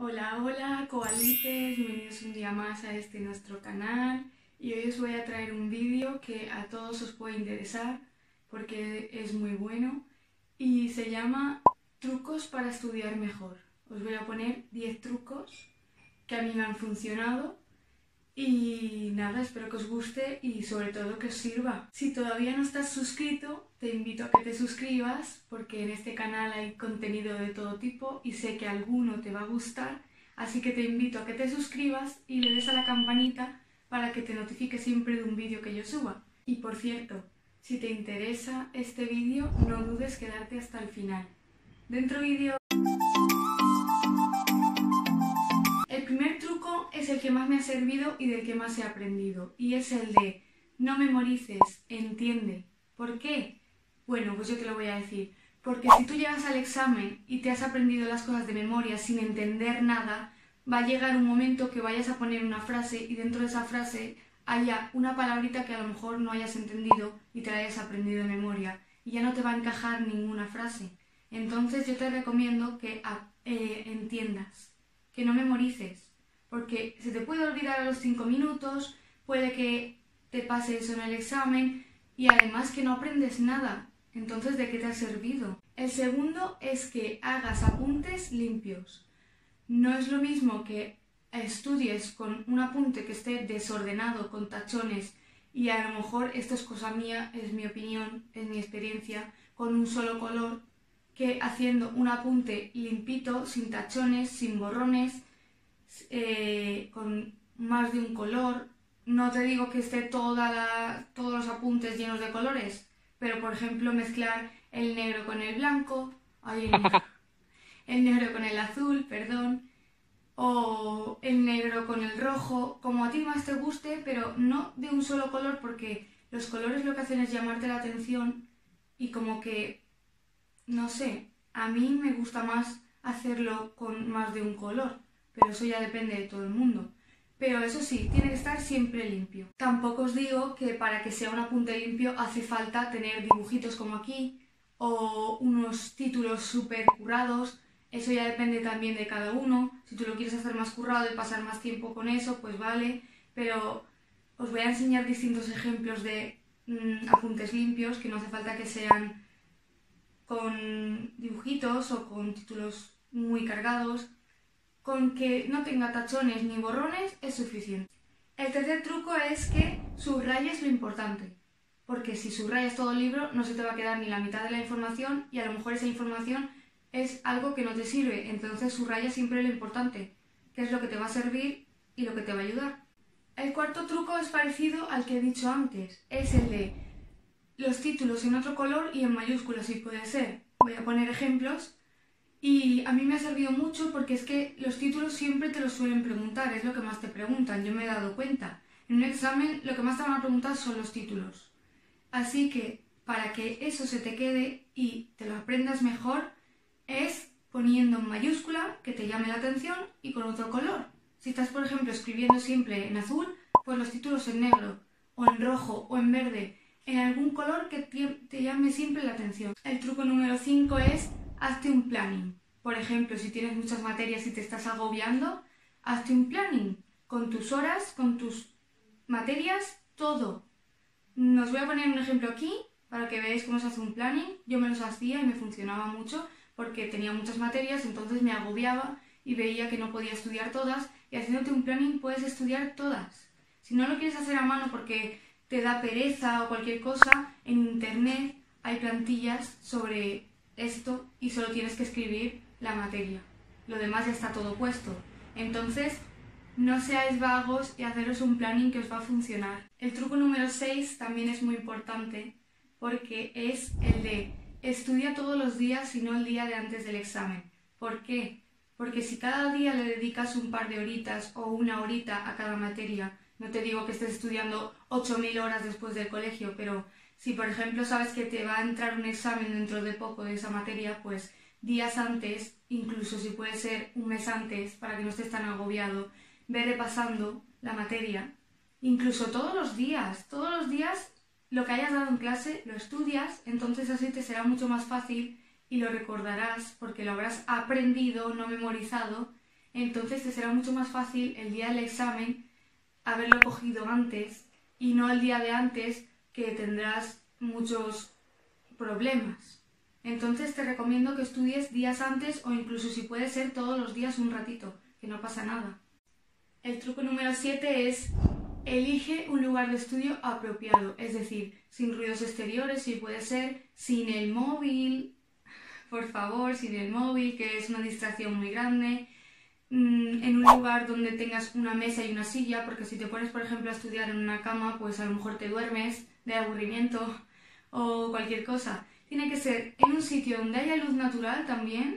Hola, hola, koalites, bienvenidos un día más a este nuestro canal y hoy os voy a traer un vídeo que a todos os puede interesar porque es muy bueno y se llama Trucos para estudiar mejor. Os voy a poner 10 trucos que a mí me han funcionado y nada, espero que os guste y sobre todo que os sirva. Si todavía no estás suscrito, te invito a que te suscribas porque en este canal hay contenido de todo tipo y sé que alguno te va a gustar, así que te invito a que te suscribas y le des a la campanita para que te notifique siempre de un vídeo que yo suba. Y por cierto, si te interesa este vídeo, no dudes quedarte hasta el final. Dentro vídeo. El primer truco es el que más me ha servido y del que más he aprendido, y es el de no memorices, entiende. ¿Por qué? Bueno, pues yo te lo voy a decir. Porque si tú llegas al examen y te has aprendido las cosas de memoria sin entender nada, va a llegar un momento que vayas a poner una frase y dentro de esa frase haya una palabrita que a lo mejor no hayas entendido y te la hayas aprendido de memoria y ya no te va a encajar ninguna frase. Entonces yo te recomiendo que entiendas, que no memorices, porque se te puede olvidar a los 5 minutos, puede que te pase eso en el examen y además que no aprendes nada. Entonces, ¿de qué te ha servido? El segundo es que hagas apuntes limpios. No es lo mismo que estudies con un apunte que esté desordenado, con tachones, y a lo mejor esto es cosa mía, es mi opinión, es mi experiencia, con un solo color, que haciendo un apunte limpito, sin tachones, sin borrones, con más de un color. No te digo que esté todos los apuntes llenos de colores, pero por ejemplo mezclar el negro con el blanco, el negro con el azul, perdón, o el negro con el rojo, como a ti más te guste, pero no de un solo color, porque los colores lo que hacen es llamarte la atención y como que, no sé, a mí me gusta más hacerlo con más de un color, pero eso ya depende de todo el mundo. Pero eso sí, tiene que estar siempre limpio. Tampoco os digo que para que sea un apunte limpio hace falta tener dibujitos como aquí o unos títulos súper currados. Eso ya depende también de cada uno. Si tú lo quieres hacer más currado y pasar más tiempo con eso, pues vale. Pero os voy a enseñar distintos ejemplos de apuntes limpios, que no hace falta que sean con dibujitos o con títulos muy cargados. Con que no tenga tachones ni borrones es suficiente. El tercer truco es que subrayes lo importante, porque si subrayas todo el libro no se te va a quedar ni la mitad de la información y a lo mejor esa información es algo que no te sirve, entonces subraya siempre lo importante, que es lo que te va a servir y lo que te va a ayudar. El cuarto truco es parecido al que he dicho antes, es el de los títulos en otro color y en mayúsculas si puede ser. Voy a poner ejemplos. Y a mí me ha servido mucho porque es que los títulos siempre te los suelen preguntar, es lo que más te preguntan, yo me he dado cuenta. En un examen lo que más te van a preguntar son los títulos. Así que para que eso se te quede y te lo aprendas mejor es poniendo en mayúscula que te llame la atención y con otro color. Si estás, por ejemplo, escribiendo siempre en azul, pues los títulos en negro, o en rojo, o en verde, en algún color que te llame siempre la atención. El truco número 5 es hazte un planning. Por ejemplo, si tienes muchas materias y te estás agobiando, hazte un planning con tus horas, con tus materias, todo. Os voy a poner un ejemplo aquí para que veáis cómo se hace un planning. Yo me los hacía y me funcionaba mucho porque tenía muchas materias, entonces me agobiaba y veía que no podía estudiar todas, y haciéndote un planning puedes estudiar todas. Si no lo quieres hacer a mano porque te da pereza o cualquier cosa, en internet hay plantillas sobre esto y solo tienes que escribir la materia. Lo demás ya está todo puesto. Entonces, no seáis vagos y haceros un planning que os va a funcionar. El truco número 6 también es muy importante porque es el de estudia todos los días y no el día de antes del examen. ¿Por qué? Porque si cada día le dedicas un par de horitas o una horita a cada materia, no te digo que estés estudiando 8000 horas después del colegio, pero si por ejemplo sabes que te va a entrar un examen dentro de poco de esa materia, pues días antes, incluso si puede ser un mes antes, para que no estés tan agobiado, ve repasando la materia. Incluso todos los días lo que hayas dado en clase lo estudias, entonces así te será mucho más fácil y lo recordarás porque lo habrás aprendido, no memorizado, Entonces te será mucho más fácil el día del examen haberlo cogido antes y no el día de antes, que tendrás muchos problemas. Entonces te recomiendo que estudies días antes o incluso si puede ser todos los días un ratito, que no pasa nada. El truco número 7 es: elige un lugar de estudio apropiado, es decir, sin ruidos exteriores, si puede ser, sin el móvil, por favor, sin el móvil, que es una distracción muy grande, en un lugar donde tengas una mesa y una silla, porque si te pones, por ejemplo, a estudiar en una cama, pues a lo mejor te duermes de aburrimiento o cualquier cosa. Tiene que ser en un sitio donde haya luz natural también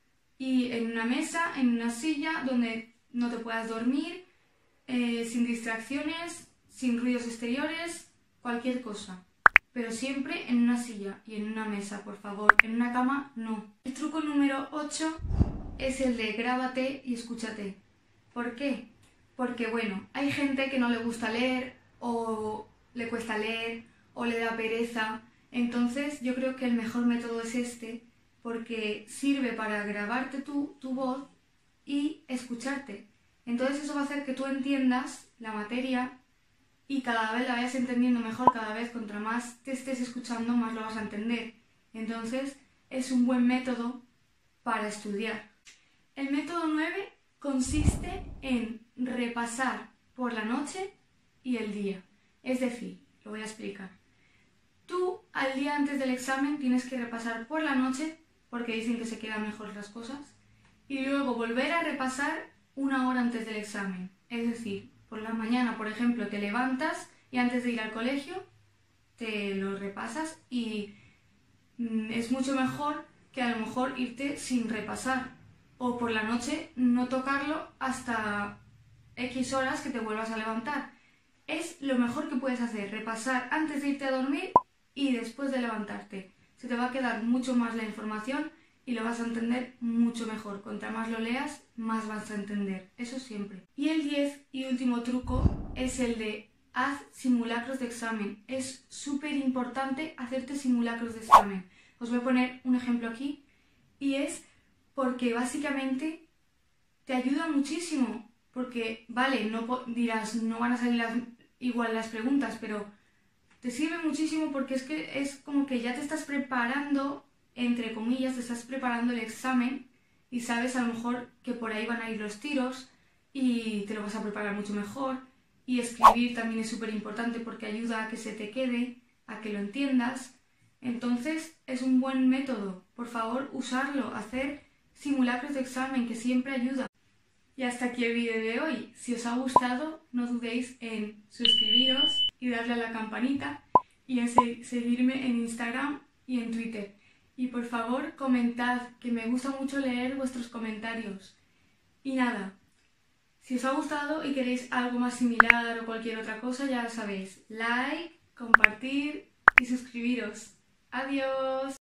y en una mesa, en una silla donde no te puedas dormir, sin distracciones, sin ruidos exteriores, cualquier cosa. Pero siempre en una silla y en una mesa, por favor. En una cama, no. El truco número 8 es el de grábate y escúchate. ¿Por qué? Porque, bueno, hay gente que no le gusta leer o le cuesta leer o le da pereza. Entonces yo creo que el mejor método es este, porque sirve para grabarte tu voz y escucharte. Entonces eso va a hacer que tú entiendas la materia y cada vez la vayas entendiendo mejor, cada vez contra más te estés escuchando más lo vas a entender. Entonces es un buen método para estudiar. El método 9 consiste en repasar por la noche y el día. Es decir, lo voy a explicar. Tú al día antes del examen tienes que repasar por la noche, porque dicen que se quedan mejor las cosas, y luego volver a repasar una hora antes del examen. Es decir, por la mañana, por ejemplo, te levantas y antes de ir al colegio te lo repasas y es mucho mejor que a lo mejor irte sin repasar, o por la noche no tocarlo hasta X horas que te vuelvas a levantar. Es lo mejor que puedes hacer, repasar antes de irte a dormir y después de levantarte. Se te va a quedar mucho más la información y lo vas a entender mucho mejor. Cuanto más lo leas, más vas a entender. Eso siempre. Y el 10 y último truco es el de haz simulacros de examen. Es súper importante hacerte simulacros de examen. Os voy a poner un ejemplo aquí y es porque básicamente te ayuda muchísimo. Porque, vale, no dirás, no van a salir igual las preguntas, pero te sirve muchísimo porque es que es como que ya te estás preparando, entre comillas, te estás preparando el examen y sabes a lo mejor que por ahí van a ir los tiros y te lo vas a preparar mucho mejor. Y escribir también es súper importante porque ayuda a que se te quede, a que lo entiendas. Entonces es un buen método. Por favor, usarlo, hacer simulacros de examen, que siempre ayuda. Y hasta aquí el vídeo de hoy. Si os ha gustado, no dudéis en suscribiros y darle a la campanita y en seguirme en Instagram y en Twitter. Y por favor, comentad, que me gusta mucho leer vuestros comentarios. Y nada, si os ha gustado y queréis algo más similar o cualquier otra cosa, ya lo sabéis. Like, compartir y suscribiros. ¡Adiós!